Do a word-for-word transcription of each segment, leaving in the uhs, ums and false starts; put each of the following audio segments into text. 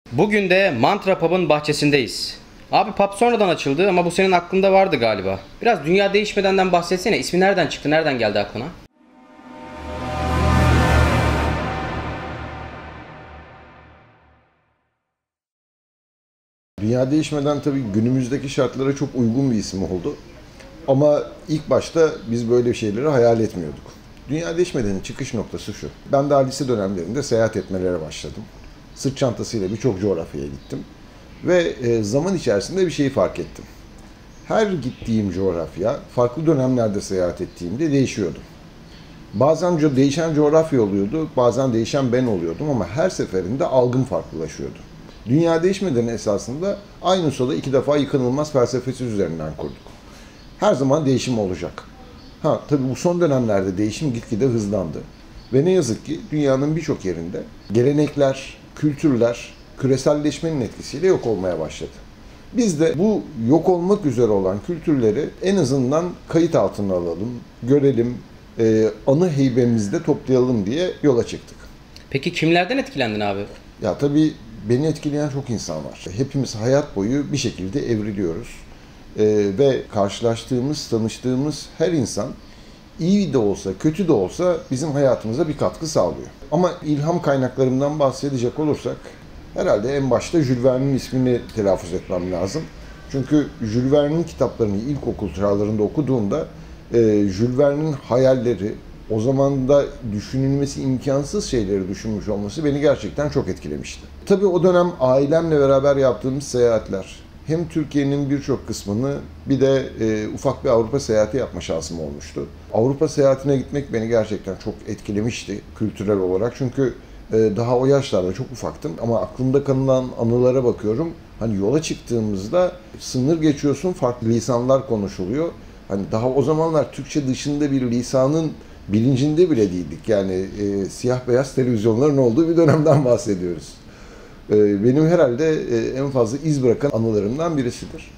Bugün de Mantra Pub'ın bahçesindeyiz. Abi pub sonradan açıldı ama bu senin aklında vardı galiba. Biraz dünya değişmedenden bahsetsene. İsmi nereden çıktı? Nereden geldi aklına? Dünya değişmeden tabii günümüzdeki şartlara çok uygun bir isim oldu. Ama ilk başta biz böyle şeyleri hayal etmiyorduk. Dünya değişmedenin çıkış noktası şu. Ben daha lise dönemlerinde seyahat etmelere başladım. Sırt çantasıyla birçok coğrafyaya gittim. Ve zaman içerisinde bir şeyi fark ettim. Her gittiğim coğrafya farklı dönemlerde seyahat ettiğimde değişiyordu. Bazen değişen coğrafya oluyordu, bazen değişen ben oluyordum ama her seferinde algım farklılaşıyordu. Dünya değişmeden esasında aynı soda iki defa yıkanılmaz felsefesi üzerinden kurduk. Her zaman değişim olacak. Ha tabii bu son dönemlerde değişim gitgide hızlandı. Ve ne yazık ki dünyanın birçok yerinde gelenekler, kültürler küreselleşmenin etkisiyle yok olmaya başladı. Biz de bu yok olmak üzere olan kültürleri en azından kayıt altına alalım, görelim, e, anı heybemizde toplayalım diye yola çıktık. Peki kimlerden etkilendin abi? Ya tabii beni etkileyen çok insan var. Hepimiz hayat boyu bir şekilde evriliyoruz. Ee, ve karşılaştığımız, tanıştığımız her insan iyi de olsa, kötü de olsa bizim hayatımıza bir katkı sağlıyor. Ama ilham kaynaklarımdan bahsedecek olursak herhalde en başta Jules Verne'in ismini telaffuz etmem lazım. Çünkü Jules Verne'in kitaplarını ilkokul çağlarında okuduğumda e, Jules Verne'in hayalleri, o zaman da düşünülmesi imkansız şeyleri düşünmüş olması beni gerçekten çok etkilemişti. Tabii o dönem ailemle beraber yaptığımız seyahatler, hem Türkiye'nin birçok kısmını bir de e, ufak bir Avrupa seyahati yapma şansım olmuştu. Avrupa seyahatine gitmek beni gerçekten çok etkilemişti kültürel olarak. Çünkü e, daha o yaşlarda çok ufaktım ama aklımda kalınan anılara bakıyorum. Hani yola çıktığımızda sınır geçiyorsun, farklı lisanlar konuşuluyor. Hani daha o zamanlar Türkçe dışında bir lisanın bilincinde bile değildik. Yani e, siyah beyaz televizyonların olduğu bir dönemden bahsediyoruz. E, benim herhalde e, en fazla iz bırakan anılarımdan birisidir.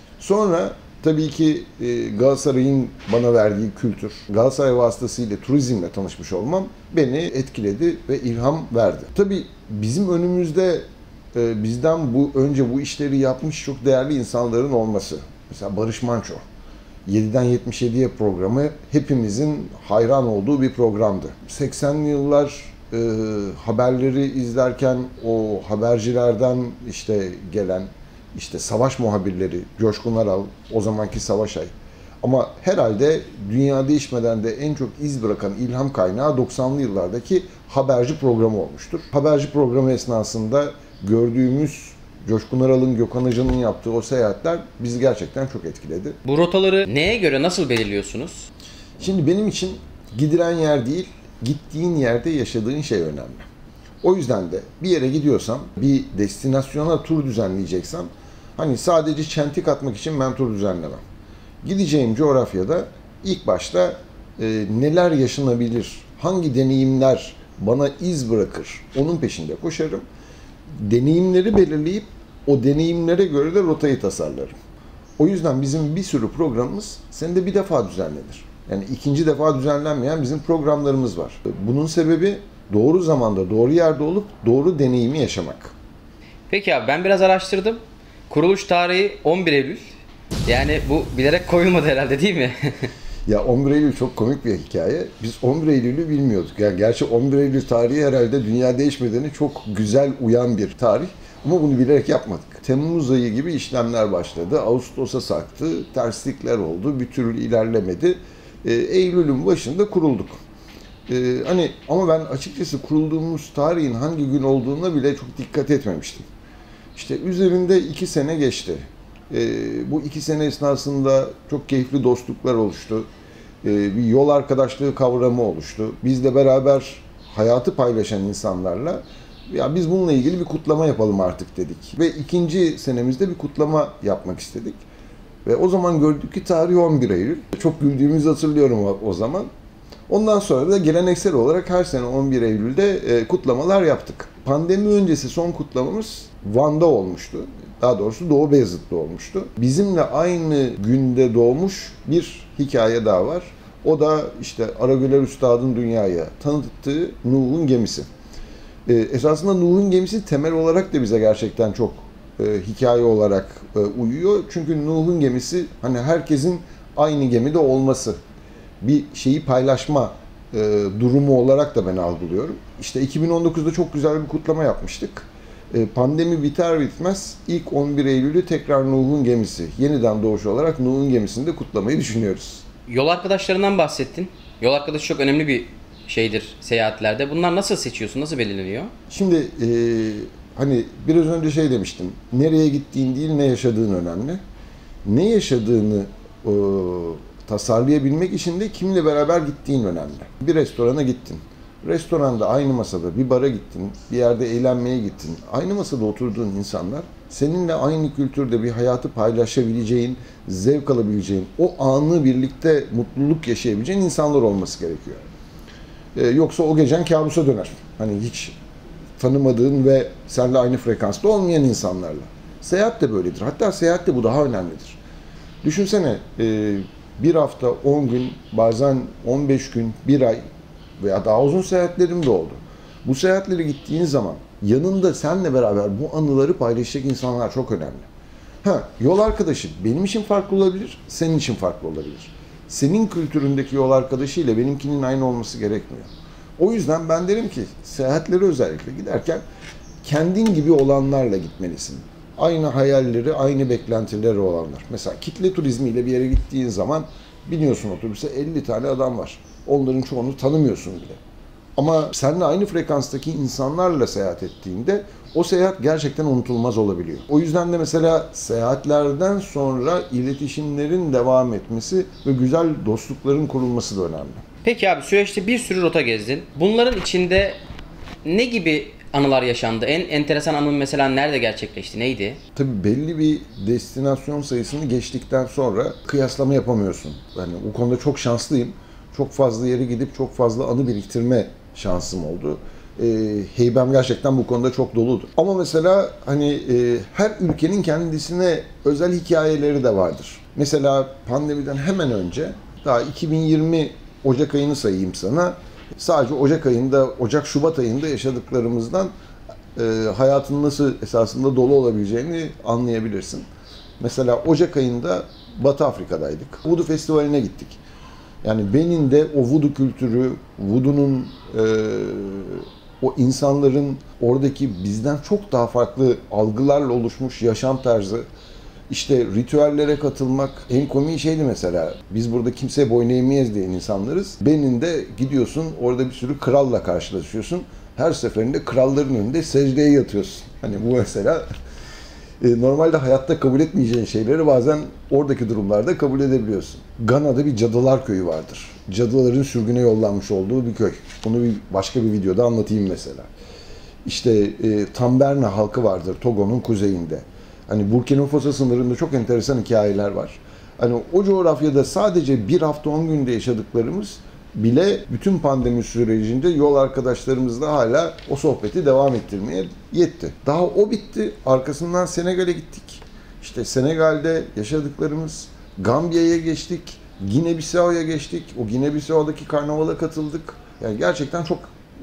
Sonra tabii ki e, Galatasaray'ın bana verdiği kültür, Galatasaray vasıtasıyla turizmle tanışmış olmam beni etkiledi ve ilham verdi. Tabii bizim önümüzde e, bizden bu önce bu işleri yapmış çok değerli insanların olması. Mesela Barış Manço. yediden yetmiş yediye programı hepimizin hayran olduğu bir programdı. seksenli yıllar e, haberleri izlerken o habercilerden işte gelen işte savaş muhabirleri, Coşkun Aral, o zamanki Savaş Ay. Ama herhalde dünya değişmeden de en çok iz bırakan ilham kaynağı doksanlı yıllardaki haberci programı olmuştur. Haberci programı esnasında gördüğümüz Coşkun Aral'ın, Gökhan Hoca'nın yaptığı o seyahatler bizi gerçekten çok etkiledi. Bu rotaları neye göre nasıl belirliyorsunuz? Şimdi benim için gidilen yer değil, gittiğin yerde yaşadığın şey önemli. O yüzden de bir yere gidiyorsam, bir destinasyona tur düzenleyeceksem, hani sadece çentik atmak için ben tur düzenlemem. Gideceğim coğrafyada ilk başta e, neler yaşanabilir, hangi deneyimler bana iz bırakır, onun peşinde koşarım. Deneyimleri belirleyip o deneyimlere göre de rotayı tasarlarım. O yüzden bizim bir sürü programımız senede bir defa düzenlenir. Yani ikinci defa düzenlenmeyen bizim programlarımız var. Bunun sebebi doğru zamanda, doğru yerde olup doğru deneyimi yaşamak. Peki abi ben biraz araştırdım. Kuruluş tarihi on bir Eylül. Yani bu bilerek koyulmadı herhalde değil mi? Ya on bir Eylül çok komik bir hikaye. Biz on bir Eylül'ü bilmiyorduk. Yani gerçi on bir Eylül tarihi herhalde dünya değişmedeni çok güzel uyan bir tarih. Ama bunu bilerek yapmadık. Temmuz ayı gibi işlemler başladı. Ağustos'a sarktı. Terslikler oldu. Bir türlü ilerlemedi. Ee, Eylül'ün başında kurulduk. Ee, hani ama ben açıkçası kurulduğumuz tarihin hangi gün olduğuna bile çok dikkat etmemiştim. İşte üzerinde iki sene geçti. Ee, bu iki sene esnasında çok keyifli dostluklar oluştu. Ee, bir yol arkadaşlığı kavramı oluştu. Bizle beraber hayatı paylaşan insanlarla ya biz bununla ilgili bir kutlama yapalım artık dedik. Ve ikinci senemizde bir kutlama yapmak istedik. Ve o zaman gördük ki tarih on bir Eylül. Çok güldüğümüzü hatırlıyorum o, o zaman. Ondan sonra da geleneksel olarak her sene on bir Eylül'de e, kutlamalar yaptık. Pandemi öncesi son kutlamamız Van'da olmuştu. Daha doğrusu Doğu Beyazıt'ta olmuştu. Bizimle aynı günde doğmuş bir hikaye daha var. O da işte Aragüler Üstad'ın dünyaya tanıttığı Nuh'un gemisi. E, esasında Nuh'un gemisi temel olarak da bize gerçekten çok e, hikaye olarak e, uyuyor. Çünkü Nuh'un gemisi hani herkesin aynı gemide olması, bir şeyi paylaşma e, durumu olarak da ben algılıyorum. İşte iki bin on dokuzda çok güzel bir kutlama yapmıştık. E, pandemi biter bitmez ilk on bir Eylül'ü tekrar Nuh'un gemisi, yeniden doğuş olarak Nuh'un gemisinde kutlamayı düşünüyoruz. Yol arkadaşlarından bahsettin. Yol arkadaşı çok önemli bir şeydir seyahatlerde. Bunlar nasıl seçiyorsun? Nasıl belirleniyor? Şimdi e, hani biraz önce şey demiştim. Nereye gittiğin değil, ne yaşadığın önemli. Ne yaşadığını e, tasarlayabilmek için de kimle beraber gittiğin önemli. Bir restorana gittin. Restoranda aynı masada bir bara gittin, bir yerde eğlenmeye gittin. Aynı masada oturduğun insanlar seninle aynı kültürde bir hayatı paylaşabileceğin, zevk alabileceğin, o anı birlikte mutluluk yaşayabileceğin insanlar olması gerekiyor. Ee, yoksa o gecen kabusa döner. Hani hiç tanımadığın ve seninle aynı frekansta olmayan insanlarla. Seyahat de böyledir. Hatta seyahatte bu daha önemlidir. Düşünsene e, bir hafta, on gün, bazen on beş gün, bir ay veya daha uzun seyahatlerim de oldu. Bu seyahatlere gittiğin zaman yanında seninle beraber bu anıları paylaşacak insanlar çok önemli. Ha, yol arkadaşı benim için farklı olabilir, senin için farklı olabilir. Senin kültüründeki yol arkadaşı ile benimkinin aynı olması gerekmiyor. O yüzden ben derim ki seyahatlere özellikle giderken kendin gibi olanlarla gitmelisin. Aynı hayalleri, aynı beklentileri olanlar. Mesela kitle turizmiyle bir yere gittiğin zaman biniyorsun otobüse elli tane adam var. Onların çoğunu tanımıyorsun bile. Ama seninle aynı frekanstaki insanlarla seyahat ettiğinde o seyahat gerçekten unutulmaz olabiliyor. O yüzden de mesela seyahatlerden sonra iletişimlerin devam etmesi ve güzel dostlukların kurulması da önemli. Peki abi, süreçte bir sürü rota gezdin. Bunların içinde ne gibi anılar yaşandı? En enteresan anın mesela nerede gerçekleşti? Neydi? Tabii belli bir destinasyon sayısını geçtikten sonra kıyaslama yapamıyorsun. Yani o konuda çok şanslıyım. Çok fazla yere gidip çok fazla anı biriktirme şansım oldu. E, heybem gerçekten bu konuda çok doludur. Ama mesela hani e, her ülkenin kendisine özel hikayeleri de vardır. Mesela pandemiden hemen önce daha iki bin yirmi Ocak ayını sayayım sana. Sadece Ocak ayında, Ocak-Şubat ayında yaşadıklarımızdan e, hayatın nasıl esasında dolu olabileceğini anlayabilirsin. Mesela Ocak ayında Batı Afrika'daydık. Voodoo Festivali'ne gittik. Yani Benin'de o voodoo kültürü, voodoo'nun e, o insanların oradaki bizden çok daha farklı algılarla oluşmuş yaşam tarzı, işte ritüellere katılmak, en komiği şeydi mesela, biz burada kimseye boyun eğmeyiz diyen insanlarız. Benin'de gidiyorsun, orada bir sürü kralla karşılaşıyorsun. Her seferinde kralların önünde secdeye yatıyorsun. Hani bu mesela normalde hayatta kabul etmeyeceğin şeyleri bazen oradaki durumlarda kabul edebiliyorsun. Gana'da bir cadılar köyü vardır. Cadıların sürgüne yollanmış olduğu bir köy. Bunu bir başka bir videoda anlatayım mesela. İşte e, Tamberna halkı vardır Togo'nun kuzeyinde. Hani Burkina Faso sınırında çok enteresan hikayeler var. Hani o coğrafyada sadece bir hafta on günde yaşadıklarımız bile bütün pandemi sürecinde yol arkadaşlarımızla hala o sohbeti devam ettirmeye yetti. Daha o bitti. Arkasından Senegal'e gittik. İşte Senegal'de yaşadıklarımız, Gambiya'ya geçtik, Gine-Bissau'ya geçtik. O Gine-Bissau'daki karnavala katıldık. Yani gerçekten çok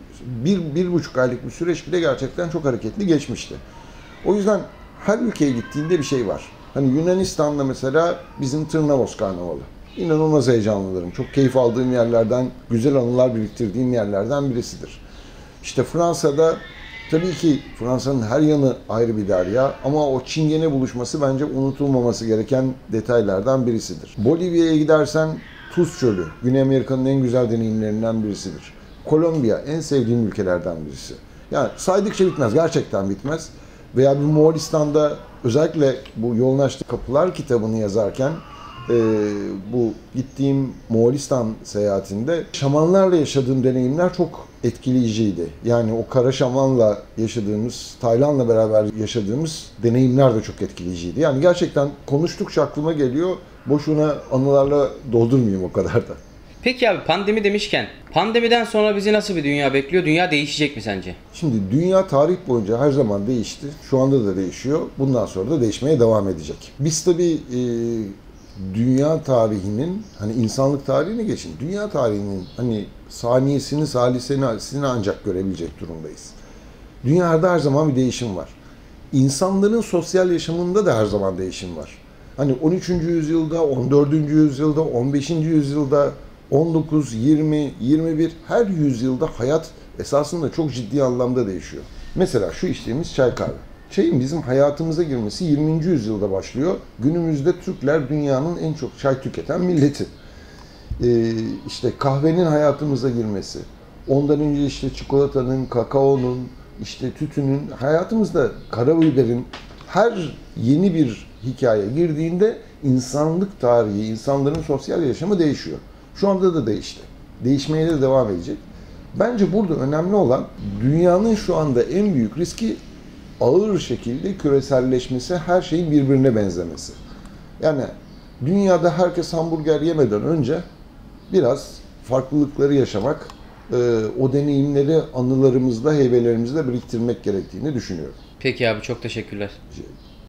bir, bir buçuk aylık bir süreç bile gerçekten çok hareketli geçmişti. O yüzden her ülkeye gittiğinde bir şey var. Hani Yunanistan'da mesela bizim Tırnavos karnavalı. İnanılmaz heyecanlılarım. Çok keyif aldığım yerlerden, güzel anılar biriktirdiğim yerlerden birisidir. İşte Fransa'da tabii ki Fransa'nın her yanı ayrı bir derya ama o Çingene buluşması bence unutulmaması gereken detaylardan birisidir. Bolivya'ya gidersen Tuz Çölü, Güney Amerika'nın en güzel deneyimlerinden birisidir. Kolombiya en sevdiğim ülkelerden birisi. Yani saydıkça bitmez, gerçekten bitmez. Veya bir Moğolistan'da özellikle bu Yolun Açtığı Kapılar kitabını yazarken e, bu gittiğim Moğolistan seyahatinde şamanlarla yaşadığım deneyimler çok etkileyiciydi. Yani o kara şamanla yaşadığımız, Taylan'la beraber yaşadığımız deneyimler de çok etkileyiciydi. Yani gerçekten konuştukça aklıma geliyor. Boşuna anılarla doldurmayayım o kadar da. Peki abi, pandemi demişken pandemiden sonra bizi nasıl bir dünya bekliyor? Dünya değişecek mi sence? Şimdi dünya tarih boyunca her zaman değişti. Şu anda da değişiyor. Bundan sonra da değişmeye devam edecek. Biz tabii e, dünya tarihinin, hani insanlık tarihini geçin, dünya tarihinin hani saniyesini, salisesini ancak görebilecek durumdayız. Dünyada her zaman bir değişim var. İnsanların sosyal yaşamında da her zaman değişim var. Hani on üçüncü yüzyılda, on dördüncü yüzyılda, on beşinci yüzyılda, on dokuz, yirmi, yirmi bir her yüzyılda hayat esasında çok ciddi anlamda değişiyor. Mesela şu içtiğimiz çay kahve. Çayın bizim hayatımıza girmesi yirminci yüzyılda başlıyor. Günümüzde Türkler dünyanın en çok çay tüketen milleti. Ee, işte kahvenin hayatımıza girmesi, ondan önce işte çikolatanın, kakaonun, işte tütünün, hayatımızda karabiberin her yeni bir hikaye girdiğinde insanlık tarihi, insanların sosyal yaşamı değişiyor. Şu anda da değişti. Değişmeye de devam edecek. Bence burada önemli olan dünyanın şu anda en büyük riski ağır şekilde küreselleşmesi, her şeyin birbirine benzemesi. Yani dünyada herkes hamburger yemeden önce biraz farklılıkları yaşamak, o deneyimleri anılarımızda, heybelerimizde biriktirmek gerektiğini düşünüyorum. Peki abi, çok teşekkürler.